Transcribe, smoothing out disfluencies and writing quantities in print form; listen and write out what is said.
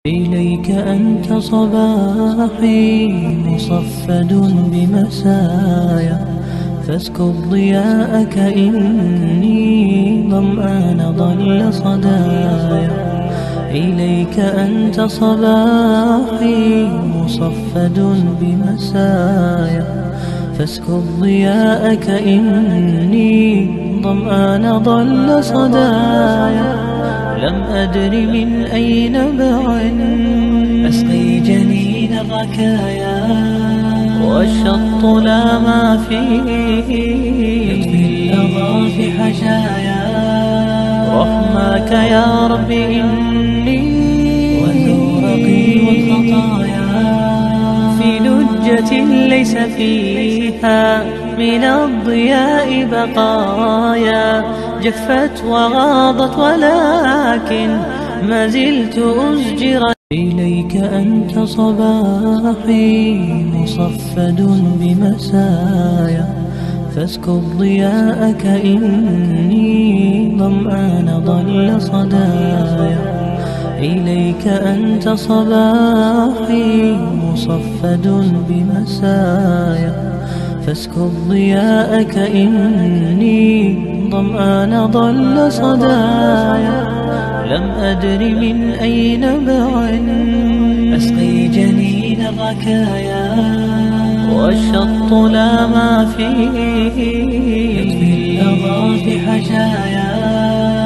إليك أنت صباحي مصفد بمسايا، فاسكب ضياءك إني ظمآن ضل صدايا. إليك أنت صباحي مصفد بمسايا، فاسكب ضياءك إني ظمآن ضل صدايا. لم أدر من أين بعد أسقي جنين الركايا، والشط لا ما فيه يطفي اللظى في حشايا. رحماك يا رب إني وزورقي والخطايا في لجة ليس فيها من الضياء بقايا، جفت وغاضت ولكن ما زلت أزجر. إليك أنت صباحي مصفد بمسايا، فاسكب ضياءك إني ظمآن ضل صدايا. إليك أنت صباحي مصفد بمسايا، فاسكب ضياءك إني ظمآن ضل صدايا. لم أدر من أين بعد أسقي جنين الركايا، والشط لا ما فيه يطفي اللظى في حشايا.